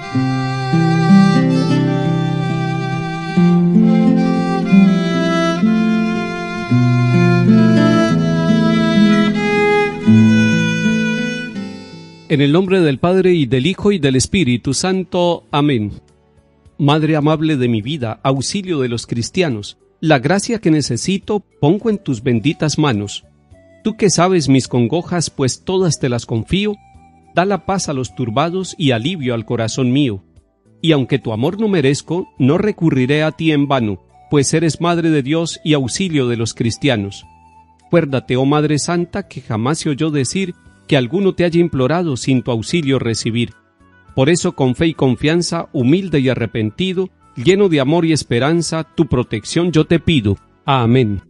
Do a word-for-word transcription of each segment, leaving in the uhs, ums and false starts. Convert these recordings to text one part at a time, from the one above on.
En el nombre del Padre, y del Hijo, y del Espíritu Santo. Amén. Madre amable de mi vida, auxilio de los cristianos, la gracia que necesito pongo en tus benditas manos. Tú que sabes mis congojas, pues todas te las confío, da la paz a los turbados y alivio al corazón mío. Y aunque tu amor no merezco, no recurriré a ti en vano, pues eres Madre de Dios y auxilio de los cristianos. Acuérdate, oh Madre Santa, que jamás se oyó decir que alguno te haya implorado sin tu auxilio recibir. Por eso, con fe y confianza, humilde y arrepentido, lleno de amor y esperanza, tu protección yo te pido. Amén.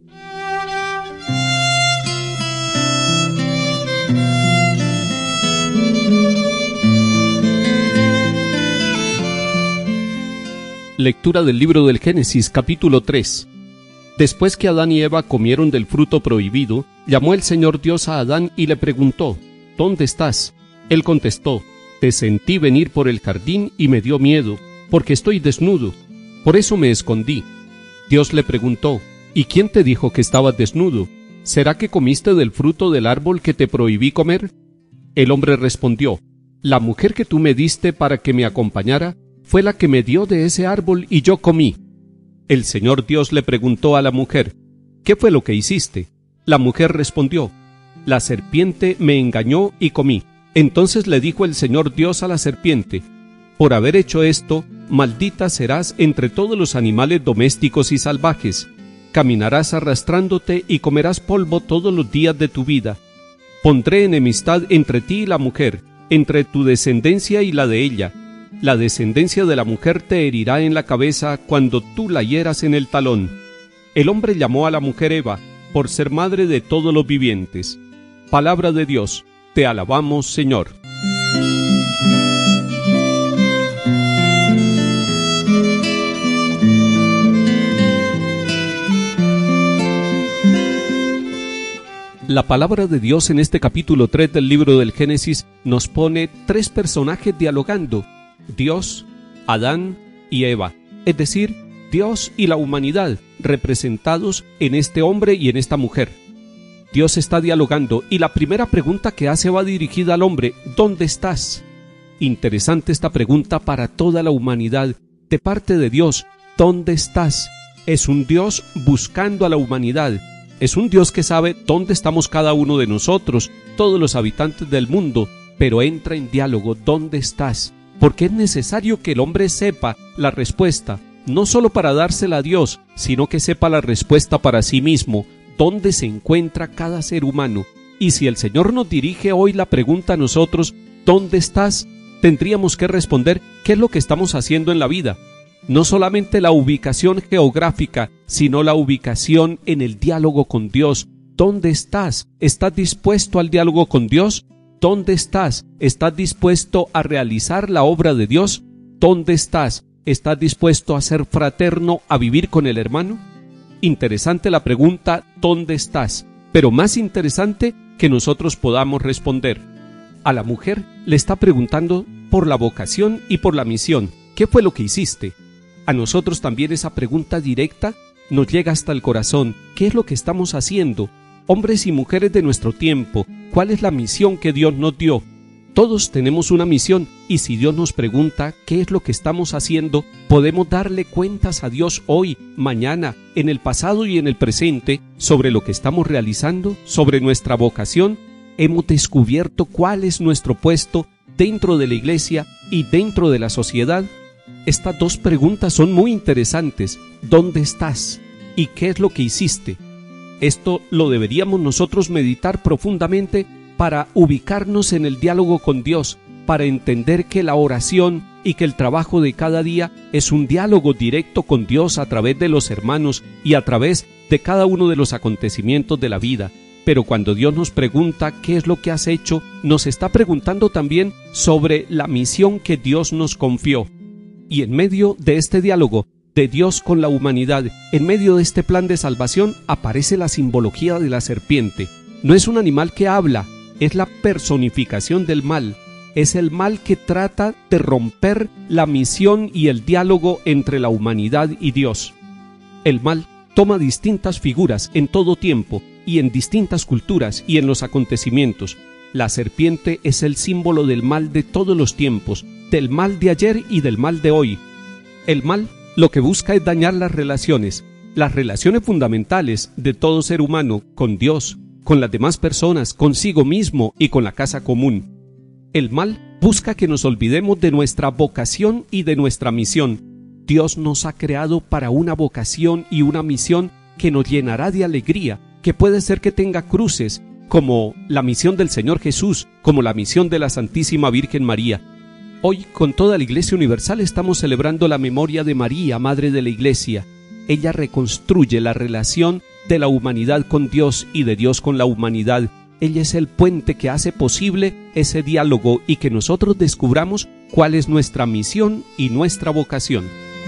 Lectura del libro del Génesis, capítulo tres. Después que Adán y Eva comieron del fruto prohibido, llamó el Señor Dios a Adán y le preguntó: ¿Dónde estás? Él contestó: Te sentí venir por el jardín y me dio miedo, porque estoy desnudo. Por eso me escondí. Dios le preguntó: ¿Y quién te dijo que estabas desnudo? ¿Será que comiste del fruto del árbol que te prohibí comer? El hombre respondió: La mujer que tú me diste para que me acompañara fue la que me dio de ese árbol y yo comí. El Señor Dios le preguntó a la mujer: ¿Qué fue lo que hiciste? La mujer respondió: La serpiente me engañó y comí. Entonces le dijo el Señor Dios a la serpiente: Por haber hecho esto, maldita serás entre todos los animales domésticos y salvajes. Caminarás arrastrándote y comerás polvo todos los días de tu vida. Pondré enemistad entre ti y la mujer, entre tu descendencia y la de ella. La descendencia de la mujer te herirá en la cabeza cuando tú la hieras en el talón. El hombre llamó a la mujer Eva, por ser madre de todos los vivientes. Palabra de Dios, te alabamos, Señor. La palabra de Dios en este capítulo tres del libro del Génesis nos pone tres personajes dialogando: Dios, Adán y Eva, es decir, Dios y la humanidad, representados en este hombre y en esta mujer. Dios está dialogando y la primera pregunta que hace va dirigida al hombre: ¿dónde estás? Interesante esta pregunta para toda la humanidad, de parte de Dios. ¿Dónde estás? Es un Dios buscando a la humanidad. Es un Dios que sabe dónde estamos cada uno de nosotros, todos los habitantes del mundo, pero entra en diálogo: ¿dónde estás? Porque es necesario que el hombre sepa la respuesta, no solo para dársela a Dios, sino que sepa la respuesta para sí mismo, dónde se encuentra cada ser humano. Y si el Señor nos dirige hoy la pregunta a nosotros: ¿dónde estás?, tendríamos que responder: ¿qué es lo que estamos haciendo en la vida? No solamente la ubicación geográfica, sino la ubicación en el diálogo con Dios. ¿Dónde estás? ¿Estás dispuesto al diálogo con Dios? ¿Dónde estás? ¿Estás dispuesto a realizar la obra de Dios? ¿Dónde estás? ¿Estás dispuesto a ser fraterno, a vivir con el hermano? Interesante la pregunta: ¿dónde estás? Pero más interesante que nosotros podamos responder. A la mujer le está preguntando por la vocación y por la misión. ¿Qué fue lo que hiciste? A nosotros también esa pregunta directa nos llega hasta el corazón. ¿Qué es lo que estamos haciendo? Hombres y mujeres de nuestro tiempo, ¿cuál es la misión que Dios nos dio? Todos tenemos una misión, y si Dios nos pregunta qué es lo que estamos haciendo, podemos darle cuentas a Dios hoy, mañana, en el pasado y en el presente, sobre lo que estamos realizando, sobre nuestra vocación. Hemos descubierto cuál es nuestro puesto dentro de la iglesia y dentro de la sociedad. Estas dos preguntas son muy interesantes. ¿Dónde estás? ¿Y qué es lo que hiciste? Esto lo deberíamos nosotros meditar profundamente para ubicarnos en el diálogo con Dios, para entender que la oración y que el trabajo de cada día es un diálogo directo con Dios a través de los hermanos y a través de cada uno de los acontecimientos de la vida. Pero cuando Dios nos pregunta qué es lo que has hecho, nos está preguntando también sobre la misión que Dios nos confió. Y en medio de este diálogo de Dios con la humanidad, en medio de este plan de salvación, aparece la simbología de la serpiente. No es un animal que habla, es la personificación del mal. es el mal que trata de romper la misión y el diálogo entre la humanidad y Dios. El mal toma distintas figuras en todo tiempo y en distintas culturas y en los acontecimientos. La serpiente es el símbolo del mal de todos los tiempos, del mal de ayer y del mal de hoy. El mal lo que busca es dañar las relaciones, las relaciones fundamentales de todo ser humano con Dios, con las demás personas, consigo mismo y con la casa común. El mal busca que nos olvidemos de nuestra vocación y de nuestra misión. Dios nos ha creado para una vocación y una misión que nos llenará de alegría, que puede ser que tenga cruces, como la misión del Señor Jesús, como la misión de la Santísima Virgen María. Hoy, con toda la Iglesia Universal, estamos celebrando la memoria de María, Madre de la Iglesia. Ella reconstruye la relación de la humanidad con Dios y de Dios con la humanidad. Ella es el puente que hace posible ese diálogo y que nosotros descubramos cuál es nuestra misión y nuestra vocación.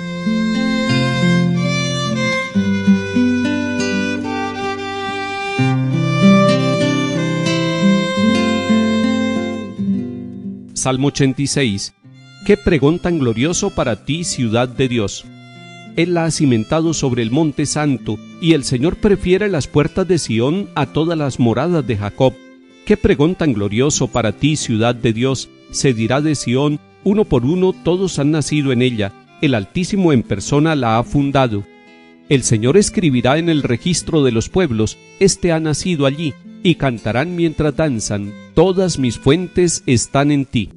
Salmo ochenta y seis. Qué pregón tan glorioso para ti, ciudad de Dios. Él la ha cimentado sobre el monte santo, y el Señor prefiere las puertas de Sión a todas las moradas de Jacob. Qué pregón tan glorioso para ti, ciudad de Dios. Se dirá de Sión, uno por uno todos han nacido en ella, el Altísimo en persona la ha fundado. El Señor escribirá en el registro de los pueblos, este ha nacido allí, y cantarán mientras danzan, todas mis fuentes están en ti.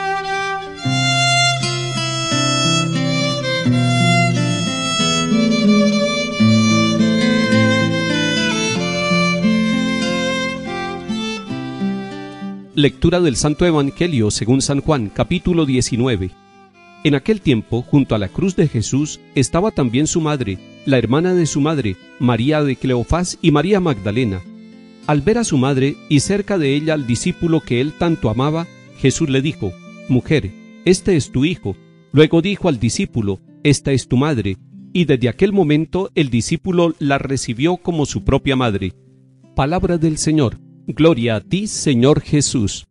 Lectura del Santo Evangelio según San Juan, capítulo diecinueve. En aquel tiempo, junto a la cruz de Jesús, estaba también su madre, la hermana de su madre, María de Cleofás y María Magdalena. Al ver a su madre y cerca de ella al discípulo que él tanto amaba, Jesús le dijo: Mujer, este es tu hijo. Luego dijo al discípulo: Esta es tu madre. Y desde aquel momento el discípulo la recibió como su propia madre. Palabra del Señor. Gloria a ti, Señor Jesús.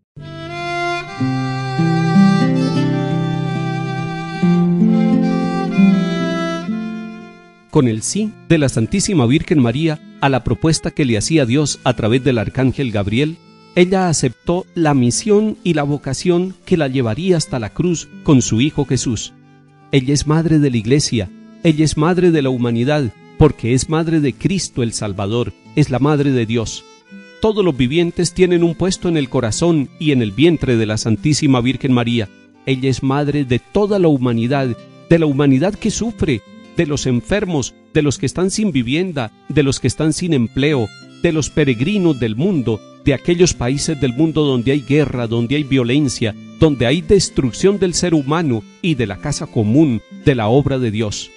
Con el sí de la Santísima Virgen María a la propuesta que le hacía Dios a través del arcángel Gabriel, ella aceptó la misión y la vocación que la llevaría hasta la cruz con su Hijo Jesús. Ella es madre de la Iglesia, ella es madre de la humanidad, porque es madre de Cristo el Salvador, es la madre de Dios. Todos los vivientes tienen un puesto en el corazón y en el vientre de la Santísima Virgen María. Ella es madre de toda la humanidad, de la humanidad que sufre, de los enfermos, de los que están sin vivienda, de los que están sin empleo, de los peregrinos del mundo, de aquellos países del mundo donde hay guerra, donde hay violencia, donde hay destrucción del ser humano y de la casa común, de la obra de Dios.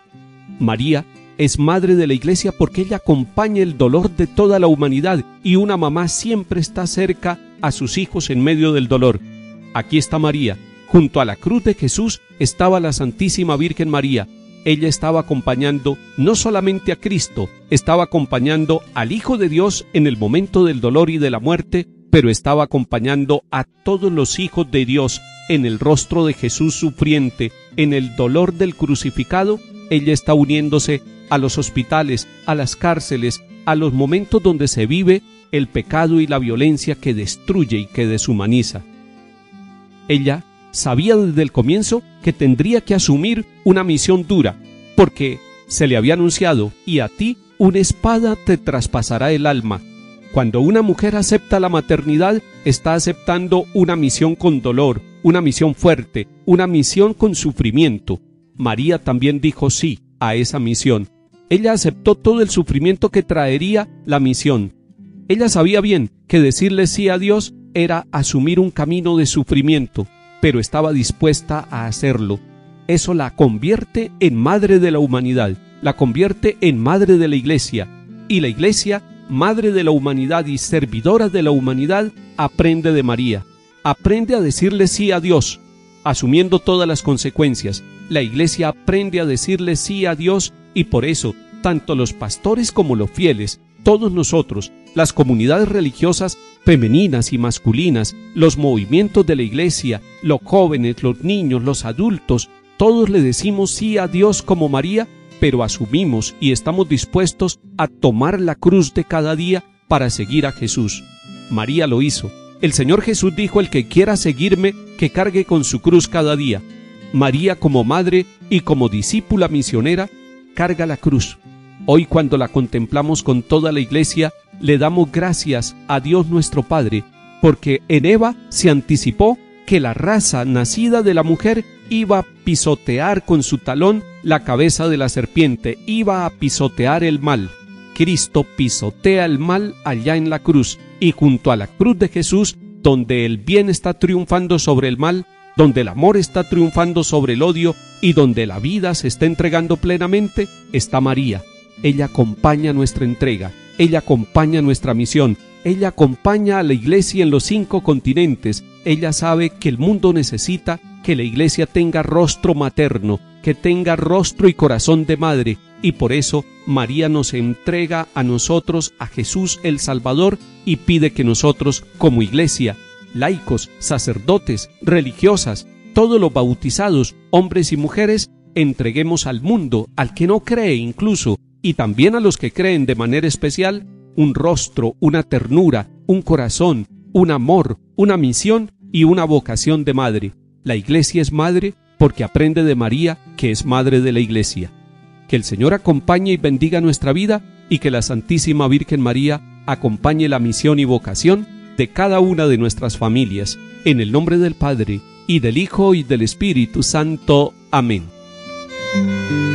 María es madre de la Iglesia porque ella acompaña el dolor de toda la humanidad y una mamá siempre está cerca a sus hijos en medio del dolor. Aquí está María. Junto a la cruz de Jesús estaba la Santísima Virgen María. Ella estaba acompañando no solamente a Cristo, estaba acompañando al Hijo de Dios en el momento del dolor y de la muerte, pero estaba acompañando a todos los hijos de Dios en el rostro de Jesús sufriente, en el dolor del crucificado. Ella está uniéndose a los hospitales, a las cárceles, a los momentos donde se vive el pecado y la violencia que destruye y que deshumaniza. Ella sabía desde el comienzo que tendría que asumir una misión dura, porque se le había anunciado: y a ti una espada te traspasará el alma. Cuando una mujer acepta la maternidad, está aceptando una misión con dolor, una misión fuerte, una misión con sufrimiento. María también dijo sí a esa misión. Ella aceptó todo el sufrimiento que traería la misión. Ella sabía bien que decirle sí a Dios era asumir un camino de sufrimiento, pero estaba dispuesta a hacerlo. Eso la convierte en madre de la humanidad, la convierte en madre de la Iglesia. Y la Iglesia, madre de la humanidad y servidora de la humanidad, aprende de María. Aprende a decirle sí a Dios, asumiendo todas las consecuencias. La Iglesia aprende a decirle sí a Dios y por eso, tanto los pastores como los fieles todos nosotros, las comunidades religiosas femeninas y masculinas, los movimientos de la iglesia, los jóvenes, los niños, los adultos, todos le decimos sí a Dios como María, pero asumimos y estamos dispuestos a tomar la cruz de cada día para seguir a Jesús. María lo hizo. El Señor Jesús dijo: el que quiera seguirme, que cargue con su cruz cada día. María, como madre y como discípula misionera, carga la cruz. Hoy, cuando la contemplamos con toda la iglesia, le damos gracias a Dios nuestro Padre, porque en Eva se anticipó que la raza nacida de la mujer iba a pisotear con su talón la cabeza de la serpiente, iba a pisotear el mal. Cristo pisotea el mal allá en la cruz, y junto a la cruz de Jesús, donde el bien está triunfando sobre el mal, donde el amor está triunfando sobre el odio y donde la vida se está entregando plenamente, está María. Ella acompaña nuestra entrega, ella acompaña nuestra misión, ella acompaña a la iglesia en los cinco continentes. Ella sabe que el mundo necesita que la iglesia tenga rostro materno, que tenga rostro y corazón de madre, y por eso María nos entrega a nosotros a Jesús el Salvador y pide que nosotros, como iglesia, laicos, sacerdotes, religiosas, todos los bautizados, hombres y mujeres, entreguemos al mundo, al que no cree incluso, y también a los que creen de manera especial, un rostro, una ternura, un corazón, un amor, una misión y una vocación de madre. La iglesia es madre porque aprende de María, que es madre de la iglesia. Que el Señor acompañe y bendiga nuestra vida, y que la Santísima Virgen María acompañe la misión y vocación de cada una de nuestras familias. En el nombre del Padre, y del Hijo, y del Espíritu Santo. Amén.